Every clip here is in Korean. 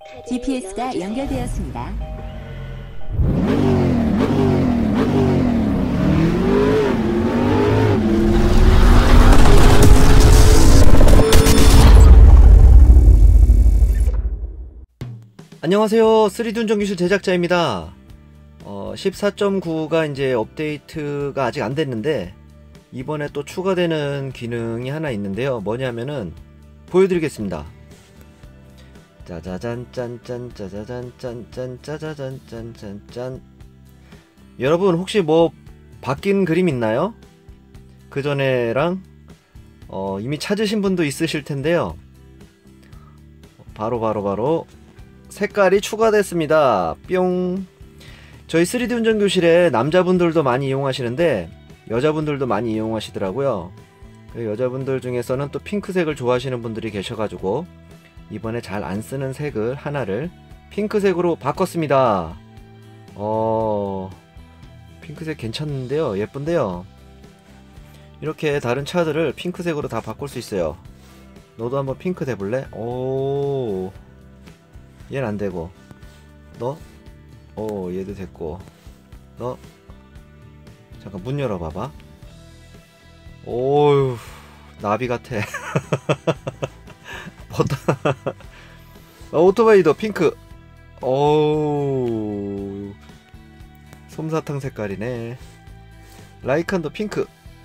GPS가 연결되었습니다. 안녕하세요. 3D 운전기술 제작자입니다. 14.9가 이제 업데이트가 아직 안 됐는데 이번에 또 추가되는 기능이 하나 있는데요. 뭐냐면은 보여드리겠습니다. 짜자잔 짠짠 짜자잔 짠짠 짜자잔 짠짠 짠. 여러분 혹시 뭐 바뀐 그림 있나요? 그전에랑 이미 찾으신 분도 있으실 텐데요. 바로 색깔이 추가됐습니다. 뿅. 저희 3D 운전교실에 남자분들도 많이 이용하시는데 여자분들도 많이 이용하시더라고요. 여자분들 중에서는 또 핑크색을 좋아하시는 분들이 계셔가지고 이번에 잘 안쓰는 색을 하나를 핑크색으로 바꿨습니다. 핑크색 괜찮은데요. 예쁜데요. 이렇게 다른 차들을 핑크색으로 다 바꿀 수 있어요. 너도 한번 핑크 돼볼래? 오, 얘는 안되고 너? 오, 얘도 됐고 너? 잠깐 문 열어봐봐. 오우, 나비 같아. 오토바이도 핑크. 오우, 솜사탕 색깔이네. 라이칸도 핑크.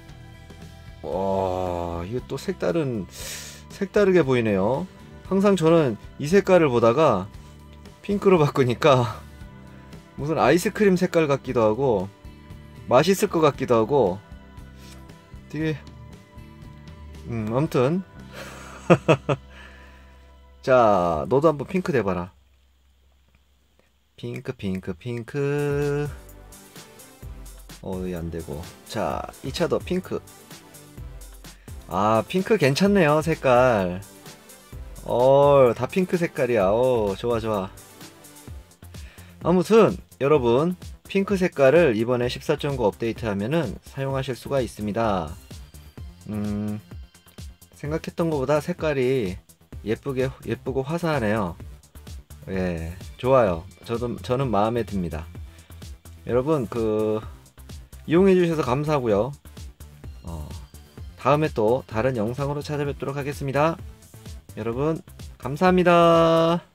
와, 이거 또 색다르게 보이네요. 항상 저는 이 색깔을 보다가 핑크로 바꾸니까 무슨 아이스크림 색깔 같기도 하고 맛있을 것 같기도 하고 되게 아무튼 자, 너도 한번 핑크 돼봐라. 핑크. 이게 안되고. 자, 이 차도 핑크. 아, 핑크 괜찮네요. 색깔 다 핑크 색깔이야. 좋아. 아무튼 여러분 핑크 색깔을 이번에 14.9 업데이트 하면은 사용하실 수가 있습니다. 생각했던 것보다 색깔이 예쁘고 화사하네요. 예, 좋아요. 저는 마음에 듭니다. 여러분 이용해 주셔서 감사하고요. 다음에 또 다른 영상으로 찾아뵙도록 하겠습니다. 여러분 감사합니다.